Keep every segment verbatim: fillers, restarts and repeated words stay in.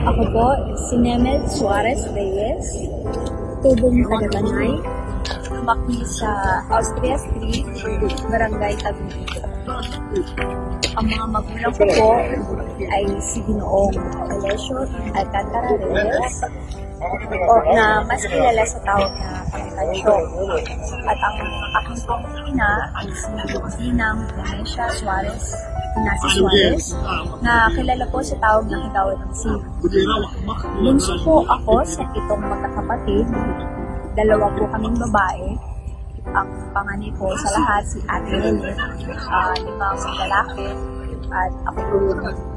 Ako po, si Nemel Suarez Reyes, tubong taga-Tanay, baki sa Austria Street, Barangay Taguig. Ang mga magulang ko po ay si Ginoong Alessio Alcantara Reyes, o na mas kilala sa tawag na Pangitansyo. At ang aking pong ina ay si Ginang Venecia Suarez, Ignacio Suarez, na kilala po sa tawag na Kagawad ng Sil. Bunso po ako sa itong magkakapatid. Dalawa po kaming babae. Ang panganay po sa lahat si Ate Lele, uh, limang lalaki, at ako po yung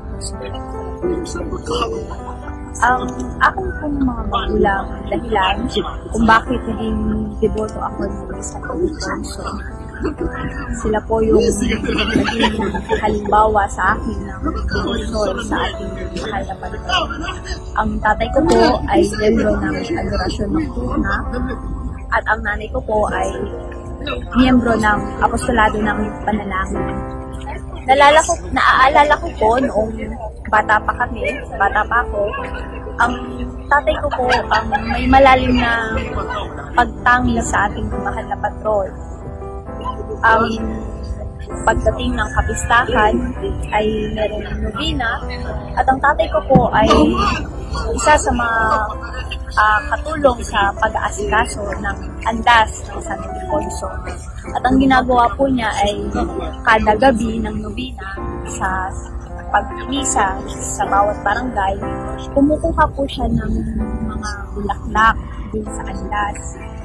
ang aking pong mga magulang dahilan kung bakit naging deboto ako sa Panginoon. Sila po yung naging halimbawa sa akin ng devotion sa ating mahal na Panginoon. Ang tatay ko po ay miyembro ng adorasyon ng Tuna, at ang nanay ko po ay miyembro ng apostolado ng panalangin. Naalala ko, naaalala ko po noong bata pa kami, bata pa ako, ang tatay ko po ang may malalim na pagtangi sa ating mahal na patron. Ang pagdating ng kapistahan ay merong nobina, at ang tatay ko po ay isa sa mga uh, katulong sa pag-aasikaso ng andas ng San Ildefonso. At ang ginagawa po niya ay kada gabi ng nobina sa pag-misa sa bawat barangay, kumukuha po siya ng mga bulaklak din sa andas.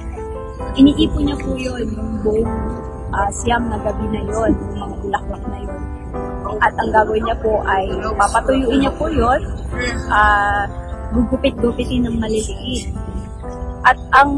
Iniipon niya po yun yung buong uh, siyam na gabi na yun, yung mga bulaklak na yun. At ang gagawin niya po ay papatuyuin niya po yun, uh, gugupit-gupitin ng maliliit. At ang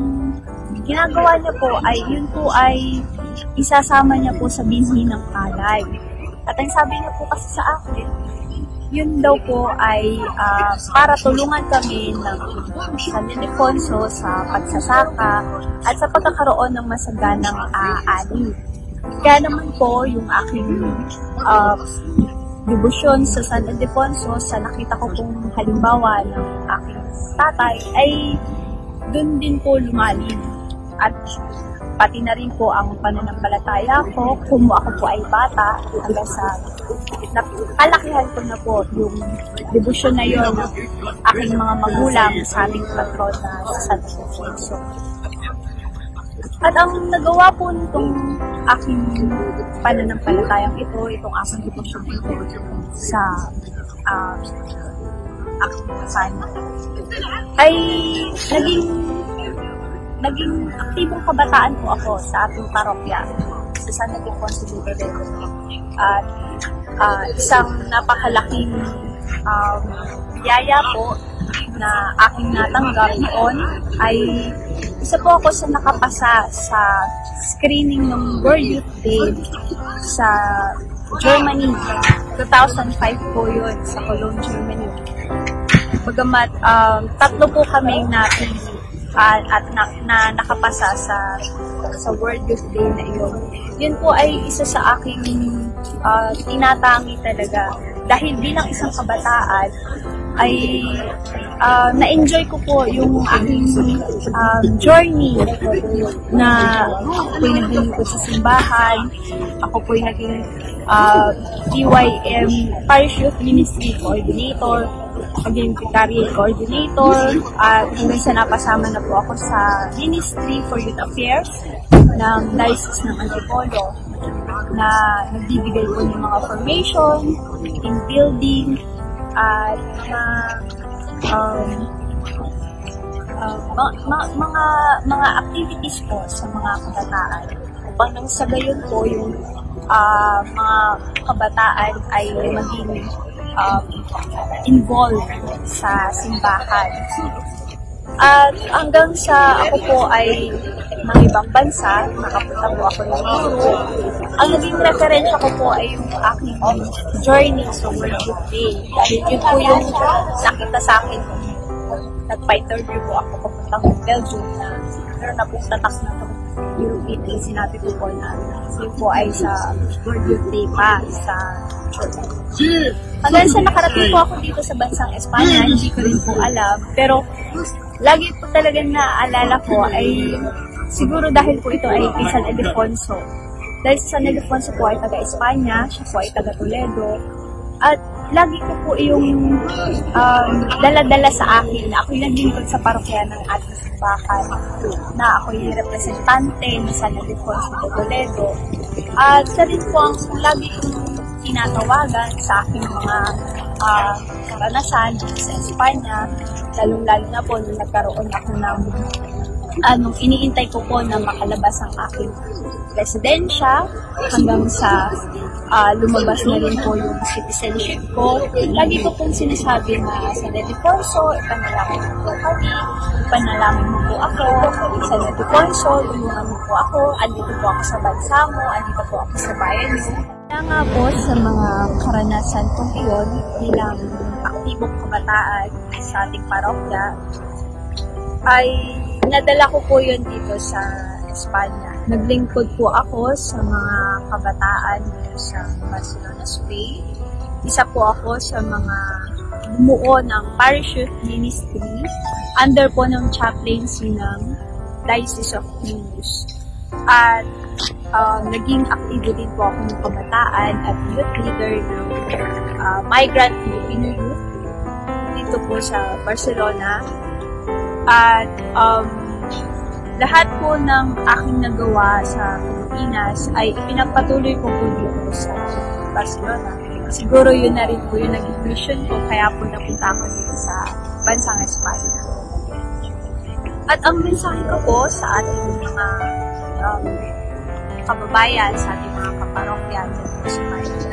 ginagawa niya po ay yun po ay isasama niya po sa binhi ng palay. At ang sabi niya po kasi sa akin, yun daw po ay uh, para tulungan kami ng San Ildefonso sa pagsasaka at sa pagkakaroon ng masaganang uh, ani. Kaya naman po yung aking uh, debosyon sa San Ildefonso, sa nakita ko pong halimbawa ng aking tatay, ay dun din po lumalim. At pati na rin po ang pananampalataya ko, kung ako po ay bata, hanggang sa nakalakihan ko na po yung debosyon na yun, aking mga magulang sa aming patron na sa San Ildefonso. At ang nagawa po nitong aking pananampalatayang ito, itong aking debosyon ito sa uh, aking kasama, ay naging naging aktibong kabataan po ako sa ating parokya sa San Ildefonso Lubero. At uh, isang napakalaking um, biyaya po na aking natanggap noon ay isa po ako sa nakapasa sa screening ng World Youth Day sa Germany. two thousand five po yun, sa Cologne, Germany. Bagamat um, tatlo po kaming napili Uh, at na, na nakapasa sa sa World Youth Day na iyon. Yun po ay isa sa aking uh, tinatangi talaga. Dahil bilang isang kabataan, ay uh, na-enjoy ko po yung aking uh, journey na ako'y naging sa simbahan, ako po'y naging uh, D Y M Parish Youth Ministry Coordinator, naging Vicariate Coordinator, at hanggang sa napasama na po ako sa Ministry for Youth Affairs ng Diocese ng Antipolo, na nagbibigay po ng mga formation, in building, at mga um, uh, ma ma mga mga activities po sa mga kabataan, upang nang sa gayon po yung uh, mga kabataan ay maging Um, involved sa simbahan. At hanggang sa ako po ay ng ibang bansa, nakapunta po ako ng Europe, ang naging referensya ko po ay yung aking journey sa World Youth Day. Dahil yun po yung nakita sa akin kung nagpa-interview po ako papuntang Belgium na meron na pong tatak na po European Day. Sinabi ko po na yun po ay sa World Youth Day pa sa church. Hanggang sa nakarating po ako dito sa bansang Espanya, hindi ko rin po alam. Pero lagi po talaga naaalala ko ay siguro dahil po ito ay kay San Ildefonso. Dahil si San Ildefonso po ay taga-Espanya, siya po ay taga-Toledo. At lagi ko po yung um, dala-dala sa akin na ako'y naglingkod sa parokya ng ating simbahan, na ako'y representante ni San Ildefonso de Toledo. At sa rin po ang lagi kong tinatawagan sa aking mga uh, karanasan sa Espanya, lalong-lalo na po nung nagkaroon ako ng anong iniintay ko po na makalabas ang aking residensya hanggang sa uh, lumabas na rin po yung citizenship ko. Lagi ko pong sinasabi na San Ildefonso, ipanalangin mo po kami, ipanalangin mo po ako, San Ildefonso, tulungan mo po ako, andito po ako sa bansa mo, andito po ako sa bayan mo. Kaya nga po sa mga karanasan kong iyon bilang aktibong kabataan sa ating parokya, ay nadala ko po yun dito sa Espanya. Naglingkod po ako sa mga kabataan dito sa Barcelona, Spain. Isa po ako sa mga bumuo ng Parish Youth Ministry under po ng chaplaincy ng Diocese of Toulouse. At uh, naging aktibo din po ako ng kabataan at youth leader ng uh, Migrant Filipino Youth dito po sa Barcelona. At um, lahat po ng aking nagawa sa Pilipinas ay ipinagpatuloy ko po dito sa Barcelona. Siguro yun na rin po yung naging mission ko, kaya po napunta ako dito sa bansang Espanya. At ang mensahe ko po sa ating mga um, kababayan, sa ating mga kaparokya dito sa Maynila,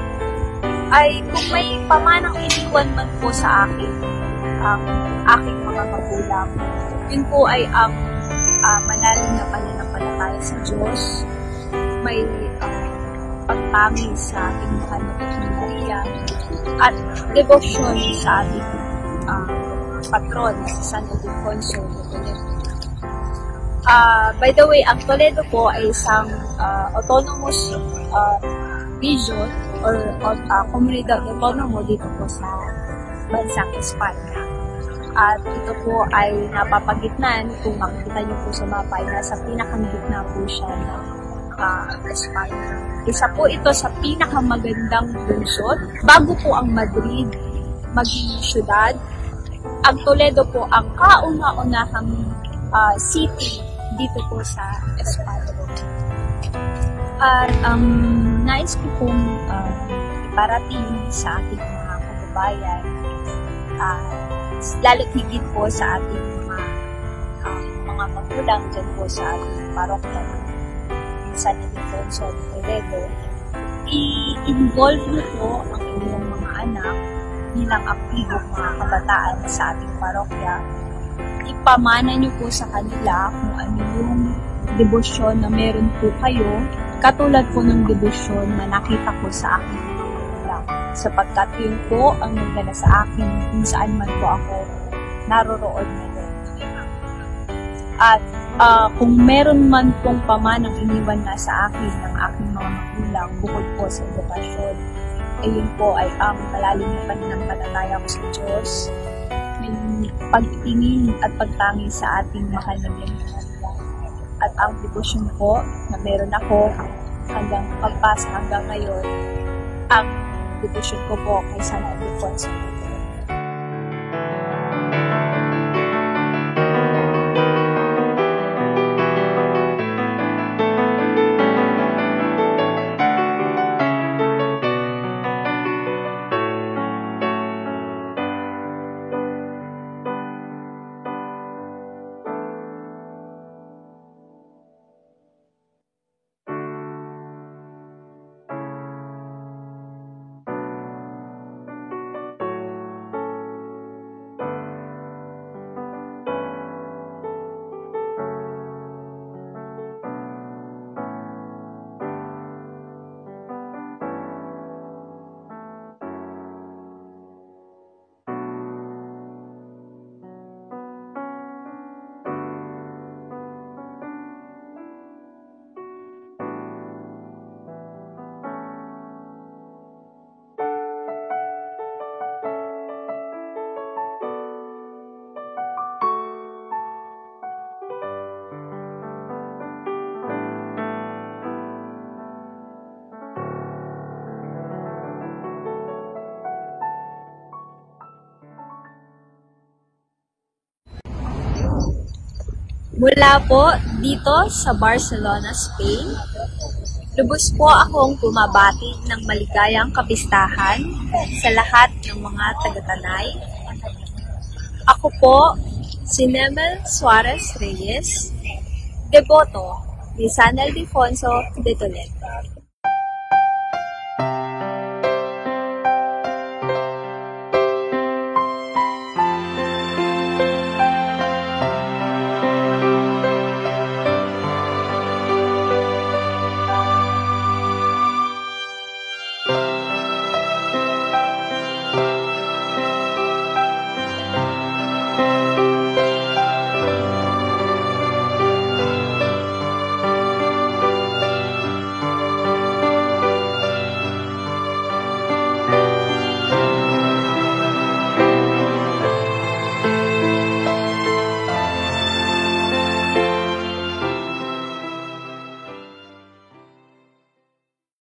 ay kung may pamanang iniwan man po sa akin, ang um, aking mga magulang, yun po ay ang um, Uh, malalim na pananampalataya sa Diyos, may uh, pagpangil sa ating mahal na Virgin Maria, at devotion sa ating uh, patron na si San Ildefonso de Toledo. Uh, by the way, ang Toledo po ay isang uh, autonomous uh, region or uh, komunidad autonomo dito po sa bansang Espanya. At ito po ay napapagitnan, kung makikita niyo po sa mapa, ay nasa pinakagitna po siya ng uh, Espanya. Isa po ito sa pinakamagandang lungsod. Bago po ang Madrid maging syudad, ang Toledo po ang kauna-unahang uh, city dito po sa Espanya. At ang um, nais ko pong uh, iparating sa ating mga kababayan, uh, lalo't higit po sa ating mga uh, mga magulang dyan po sa ating parokya ng San Ildefonso de Toledo, i-involve niyo po ang inyong mga anak bilang aktibong mga kabataan sa ating parokya. Ipamana niyo po sa kanila kung ano yung debosyon na meron po kayo, katulad po ng debosyon na nakita ko sa aking sapagkat yun po ang nagdala sa akin kung saan man po ako naroroon ngayon. At uh, kung meron man pong pamanang iniwan na sa akin ng aking mga magulang bukod po sa edukasyon, ayun po ay ang malalim na pananampalataya ko sa Diyos, yung pagtingin at pagtangin sa ating mahal na Birhen Maria, at ang devotion po na meron ako hanggang pagpasa hanggang ngayon, ang devotion ko po kay San Ildefonso. Mula po dito sa Barcelona, Spain, lubos po akong bumabati ng maligayang kapistahan sa lahat ng mga taga-Tanay. Ako po si Nemel Suarez Reyes, deboto ni San Ildefonso de Toledo.